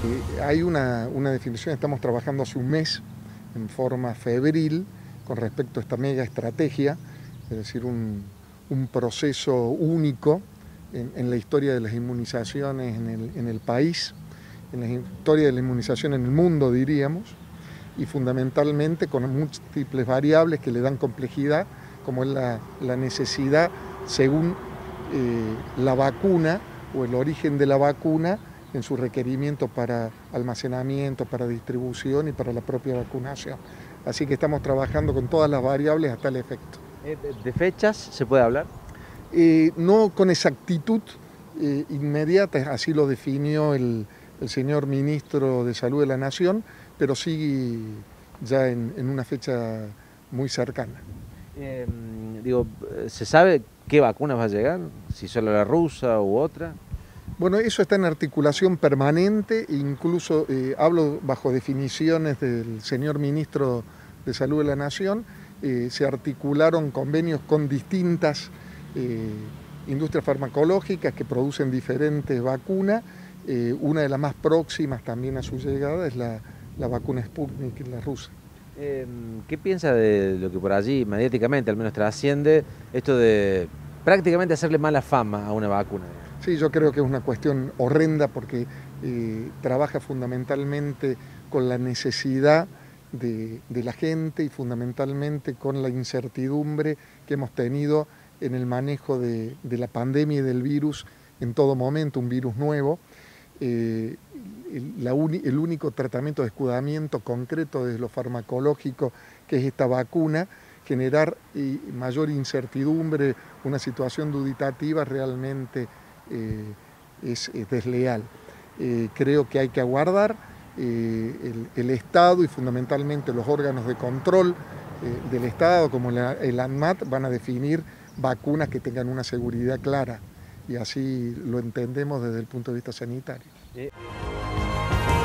Hay una definición, estamos trabajando hace un mes en forma febril con respecto a esta mega estrategia, es decir, un proceso único en la historia de las inmunizaciones en el país, en la historia de la inmunización en el mundo, diríamos, y fundamentalmente con múltiples variables que le dan complejidad, como es la necesidad, según la vacuna o el origen de la vacuna, en su requerimiento para almacenamiento, para distribución y para la propia vacunación. Así que estamos trabajando con todas las variables hasta el efecto. ¿De fechas se puede hablar? No con exactitud inmediata, así lo definió el señor ministro de Salud de la Nación, pero sí ya en una fecha muy cercana. ¿Se sabe qué vacunas va a llegar? ¿Si solo la rusa u otra? Bueno, eso está en articulación permanente, incluso hablo bajo definiciones del señor ministro de Salud de la Nación, se articularon convenios con distintas industrias farmacológicas que producen diferentes vacunas. Una de las más próximas también a su llegada es la vacuna Sputnik, la rusa. ¿Qué piensa de lo que por allí mediáticamente al menos trasciende, esto de prácticamente hacerle mala fama a una vacuna? Sí, yo creo que es una cuestión horrenda porque trabaja fundamentalmente con la necesidad de la gente y fundamentalmente con la incertidumbre que hemos tenido en el manejo de la pandemia y del virus en todo momento, un virus nuevo. El único tratamiento de escudamiento concreto desde lo farmacológico, que es esta vacuna, generar mayor incertidumbre, una situación duditativa realmente es desleal. Creo que hay que aguardar. El Estado y fundamentalmente los órganos de control del Estado, como el ANMAT, van a definir vacunas que tengan una seguridad clara, y así lo entendemos desde el punto de vista sanitario.